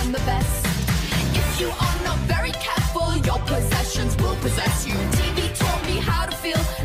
I'm the best. If you are not very careful, your possessions will possess you. TV taught me how to feel.